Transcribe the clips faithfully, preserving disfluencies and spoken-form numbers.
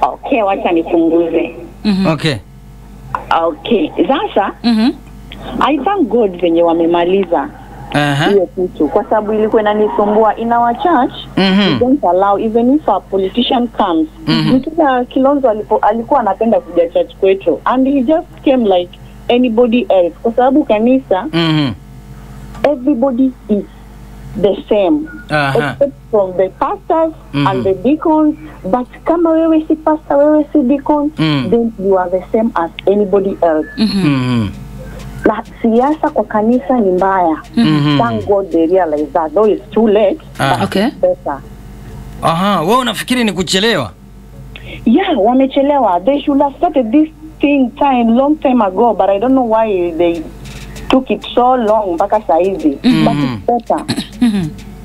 Okay, wacha nipunguze. Mm-hmm. Okay. Okay. Sasa, Mhm. I thank God venye wamemaliza. Aha. Hiyo kitu kwa sababu ilikuwa inanisumbua in our church. Mhm. We don't allow even if a politician comes. Mhm. Mtuka Kilonzo alipo alikuwa anapenda kuja church kwetu and he just came like anybody else kwa sababu kanisa Mhm. everybody is the same. Aha. Except from the pastors Mhm. and the deacons, but kama wewe si pastor, wewe si deacon, Mm. then you are the same as anybody else. Mhm. Na siasa kwa kanisa ni mbaya. Mhm. Thank God they realize that, though it's too late. Ah. But Okay. it's better. Aha, wewe unafikiri ni kuchelewa? Yeah, wamechelewa. They should have started this thing time long time ago, but I don't know why they took it so long mpaka saizi. Mhm. But it's better. Mhm.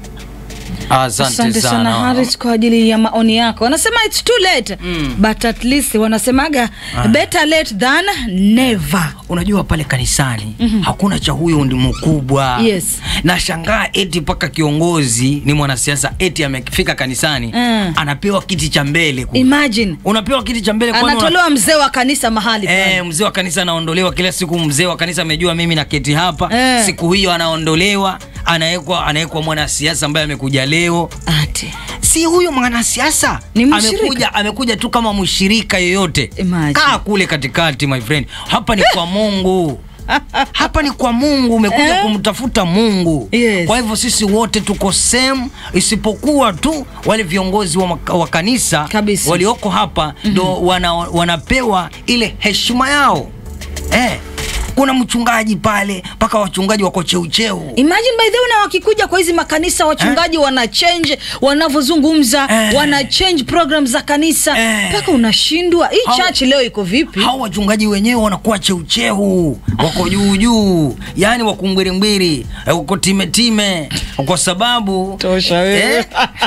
Asante Asante sana sana. Haris kwa ajili ya maoni yako. Wanasema it's too late, Mm. but at least wanasemaga better late than never. Unajua pale kanisani Mhm. hakuna cha huyo ndi mkubwa. Yes. Na shangaa eti paka kiongozi ni mwanasiasa eti amefika kanisani Mm. anapewa kiti cha mbele. ku- Imagine Unapewa kiti cha mbele kwani una- anatolewa mzee wa kanisa mahali Eh, pale. mzee wa kanisa anaondolewa kila siku. Mzee wa kanisa amejua mimi na keti hapa. Eh. Siku hiyo anaondolewa, anawekwa anawekwa mwanasiasa ambaye amekuja leo. Ati Si huyo mwanasiasa Ni mshirika. amekuja amekuja tu kama mshirika yoyote. Imagine. Kaa kule katikati my friend. Hapa ni kwa Mungu. Hapa ni kwa Mungu, umekuja Eh? kumtafuta Mungu. Yes. Kwa hivyo sisi wote tuko same, isipokuwa tu wale viongozi wa, maka- wa kanisa Kabisa. walioko hapa ndo mm-hmm. wana, wanapewa ile heshima yao. Eh, kuna mchungaji pale, paka wachungaji wako cheucheu. Imagine by the way, na wakikuja kwa hizi makanisa wachungaji eh? wana change wanavozungumza, eh? wana change programs za kanisa, Eh? paka unashindwa hii Hao- church leo iko vipi? Hao wachungaji wenyewe wanakuwa cheucheu, wako juu juu, yani wako mbwiri wako time time, kwa sababu Tosha wewe.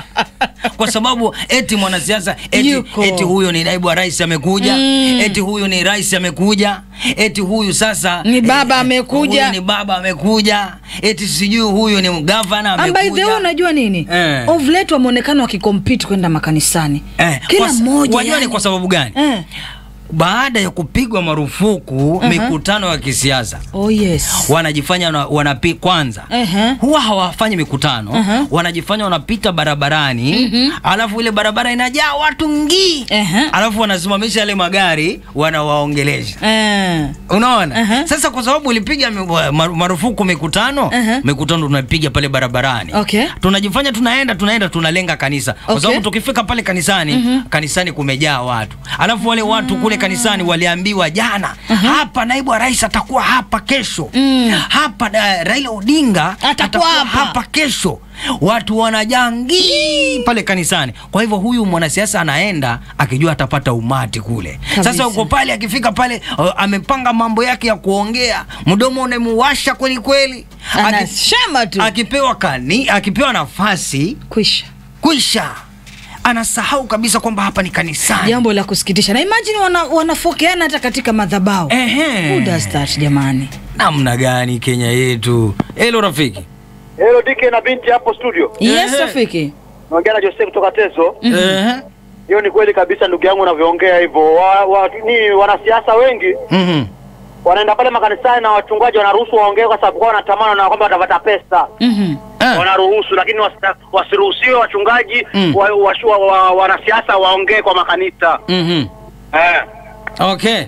kwa sababu eti mwanasiasa eti, Yuko. eti huyo ni naibu wa rais amekuja, Mm. eti huyo ni rais amekuja, eti huyu sasa Ni baba eh, amekuja. huyu ni baba amekuja, eti sijui huyu ni gavana And by the way, amekuja. unajua nini? Eh. Of late wameonekana wakikompete kwenda makanisani. Eh, Kila kwa- mmoja. wajua ni yani. kwa sababu gani? Eh. Baada ya kupigwa marufuku Uh-huh. mikutano ya kisiasa, Oh yes. wanajifanya wana, wanapi kwanza Uh-huh. huwa hawafanyi mikutano. Uh-huh. Wanajifanya wanapita barabarani. Mhm. Alafu ile barabara inajaa watu ngii. Uh-huh. Alafu wanasimamisha ile magari wanawaongelesha. Eh. Unaona? Uh-huh. Sasa kwa sababu ulipiga mi- maru- marufuku mikutano, Uh-huh. mikutano tunapiga pale barabarani. Okay. Tunajifanya tunaenda tunaenda tunalenga kanisa. Kwa Okay. sababu tukifika pale kanisani, Mhm. kanisani kumejaa watu. Alafu wale watu kule kanisani waliambiwa jana, hapa naibu wa rais atakuwa hapa kesho. Mm. Hapa uh, Raila Odinga Atakuwa hapa. hapa kesho. Watu wanajangi pale kanisani. Kwa hivyo huyu mwanasiasa anaenda akijua atapata umati kule. Kabisa. Sasa uko pale, akifika pale uh, amepanga mambo yake ya kuongea, mdomo unamuwasha kweli kweli. Aki- Anashama tu. Akipewa kani, akipewa nafasi Kwisha. kwisha anasahau kabisa kwamba hapa ni kanisani. Jambo la kusikitisha. Na imagine wana, wanafokeana hata katika madhabahu. Ehe. Who does that jamani? Namna gani Kenya yetu? Hello Rafiki. Hello Dike na binti hapo studio. Yes, Ehe. Rafiki. Naongea na Joseph kutoka Teso. Ehe. Hiyo ni kweli kabisa ndugu yangu unavyoongea hivyo. Wa, wa, ni wanasiasa wengi Mhm. wanaenda pale makanisani na wachungaji wanaruhusu waongee kwa sababu kwao wanatamani na kwamba watapata pesa. Mhm. Eh. Wanaruhusu lakini wasi- wasiruhusiwe wachungaji Mm. wa, wa, wa, wa, wanasiasa waongee kwa makanisa. Mhm. Eh. Okay.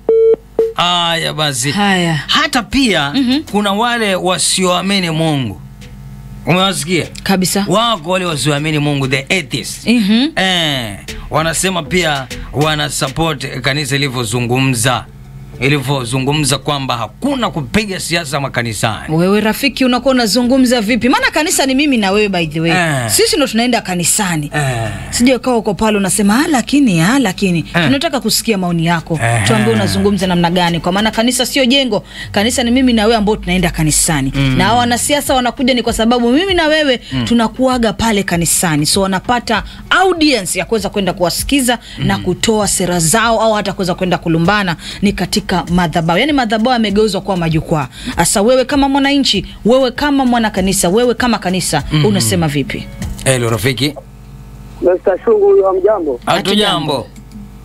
Aya basi. Haya. Hata pia Mhm. kuna wale wasioamini Mungu. Umewasikia? Kabisa. Wako wale wasioamini Mungu, the atheists. Mhm. Eh, wanasema pia wana support kanisa ilivyozungumza. Ilivyozungumza kwamba hakuna kupiga siasa makanisani. Wewe Rafiki unakuwa unazungumza vipi? Maana kanisa ni mimi na wewe by the way. Eh. Sisi ndo tunaenda kanisani. Eh. Sije kwa uko pale unasema ah lakini ah lakini Eh. tunataka kusikia maoni yako. Eh. Tuambie unazungumza namna gani, kwa maana kanisa sio jengo. Kanisa ni mimi na wewe ambao tunaenda kanisani. Mm. Na hao wanasiasa wanakuja ni kwa sababu mimi na wewe mm. tunakuaga pale kanisani. So wanapata audience ya kuweza kwenda kuwasikiza mm. na kutoa sera zao au hata kuweza kwenda kulumbana ni katika madhabahu. Yaani madhabahu yamegeuzwa kuwa majukwaa. Asa wewe kama mwananchi, wewe kama mwana kanisa, wewe kama kanisa mm. unasema vipi? Hello Rafiki. Mister Shungu wa mjambo. Hatujambo.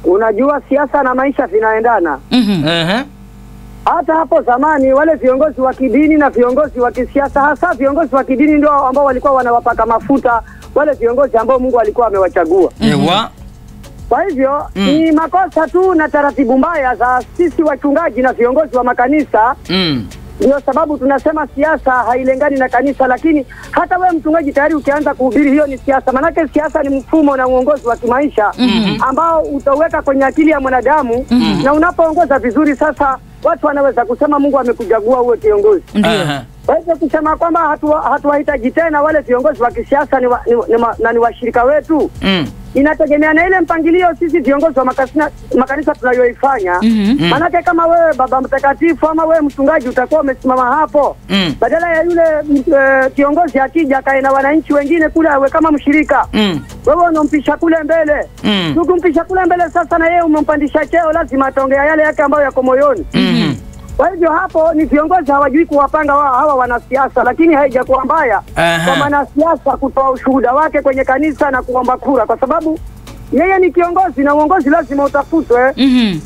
unajua siasa na maisha vinaendana. Mhm. Ehe. Hata hapo zamani wale viongozi wa kidini na viongozi wa kisiasa, hasa viongozi wa kidini ndio ambao walikuwa wanawapaka mafuta wale viongozi ambao Mungu alikuwa amewachagua. Ewa. Kwa hivyo Mm. ni makosa tu na taratibu mbaya za sisi wachungaji na viongozi wa makanisa. Mm. Ndio sababu tunasema siasa hailengani na kanisa, lakini hata wewe mchungaji tayari ukianza kuhubiri hiyo ni siasa. Manake siasa ni mfumo na uongozi wa kimaisha Mhm. ambao utaweka kwenye akili ya mwanadamu, na unapoongoza vizuri sasa watu wanaweza kusema Mungu amekuchagua uwe kiongozi. Ndio. Aha. Kwa hivyo kusema kwamba hatuwahitaji hatu tena wale viongozi wa kisiasa ni, wa, ni, ni, na ni washirika wetu. Mm. Inategemea na ile mpangilio sisi viongozi wa makanisa, makanisa tunayoifanya. Mhm. Manake kama wewe baba mtakatifu ama wewe mchungaji utakuwa umesimama hapo, Mm. badala ya yule uh, kiongozi akija kae na wananchi wengine kule awe kama mshirika. Mm. Wewe unampisha kule mbele. Mm. Ukimpisha kule mbele sasa na yeye umempandisha cheo, lazima ataongea yale yake ambayo yako moyoni. Mhm. Kwa hivyo hapo ni viongozi hawajui kuwapanga wa, hawa wanasiasa, lakini haijakuwa mbaya Aha. kwa mwanasiasa kutoa ushuhuda wake kwenye kanisa na kuomba kura, kwa sababu yeye ni kiongozi na uongozi lazima utafutwe. Mhm.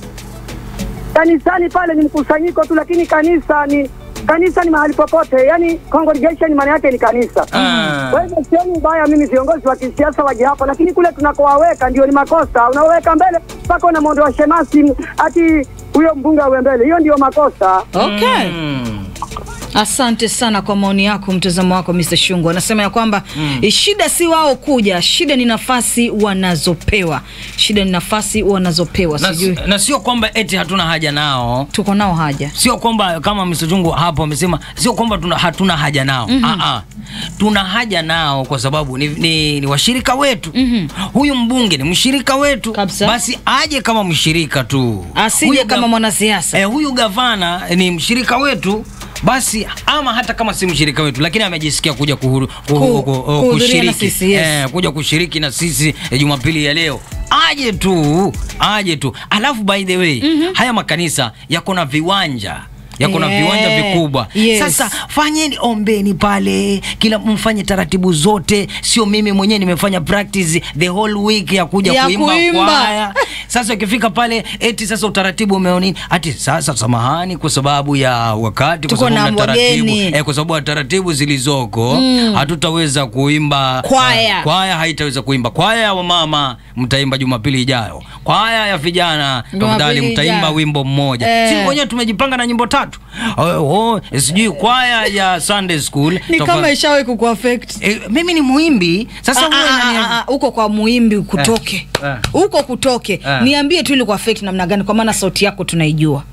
Kanisani pale ni mkusanyiko tu, lakini kanisa ni kanisa ni mahali popote, yani congregation maana yake ni kanisa. Ah. Kwa hivyo sioni ubaya mimi viongozi wa kisiasa waje hapo, lakini kule tunakowaweka ndio ni makosa. Unaweka mbele mpaka unamwondoa shemasi ati huyo mbunge awe mbele, hiyo ndio makosa. Okay. Mm. Asante sana kwa maoni yako, mtazamo wako mister Shungu. Anasema ya kwamba mm. shida si wao kuja, shida ni nafasi wanazopewa. Shida ni nafasi wanazopewa. Na, Sijui. na sio kwamba eti hatuna haja nao. Tuko nao haja. Sio kwamba kama mister Shungu hapo amesema sio kwamba tuna, hatuna haja nao. Mm -hmm. Ah ah. Tuna haja nao kwa sababu ni, ni, ni washirika wetu. Mm -hmm. Huyu mbunge ni mshirika wetu. Kabisa. Basi aje kama mshirika tu. Asije kama mwanasiasa. Eh, huyu gavana ni mshirika wetu. Basi ama hata kama si mshirika wetu, lakini amejisikia kuja kuhuru, kuhu, kuhu, kuhu, kushiriki sisi, yes. eh, kuja kushiriki na sisi eh, Jumapili ya leo. Aje tu, aje tu. Alafu by the way, mm -hmm. haya makanisa yako na viwanja yako na yeah. viwanja vikubwa. Yes. Sasa fanyeni, ombeni pale, kila mfanye taratibu zote. Sio mimi mwenyewe nimefanya practice the whole week ya kuja ya kuimba, kuimba. kwaya. Sasa ukifika pale eti sasa utaratibu umeoni ati sasa samahani kwa sababu ya wakati, kwa sababu na taratibu eh, kwa sababu ya taratibu zilizoko mm. hatutaweza kuimba kwaya. Uh, kwaya haitaweza kuimba. Kwaya ya mama mtaimba Jumapili ijayo. Kwaya ya vijana tafadhali mtaimba wimbo mmoja. Eh. Sisi wenyewe tumejipanga na nyimbo tatu. Oh, oh sijui kwaya ya Sunday school ni kama ishawahi kukuaffect. Eh, mimi ni muimbi. Sasa wewe nani uko kwa muimbi kutoke. Uko eh. kutoke. Eh. Niambie tu ile kwa affect namna gani, kwa maana sauti yako tunaijua.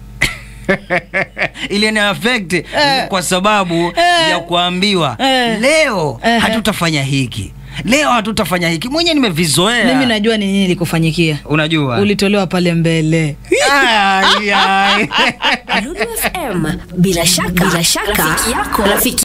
Ile ni affect eh. kwa sababu eh. ya kuambiwa eh. leo eh. hatutafanya hiki. Leo hatutafanya hiki. Mwenye nimevizoea. Mimi najua ni nini likufanyikia. Unajua? Ulitolewa pale mbele. Lulu F M bila shaka bila shaka rafiki yako rafiki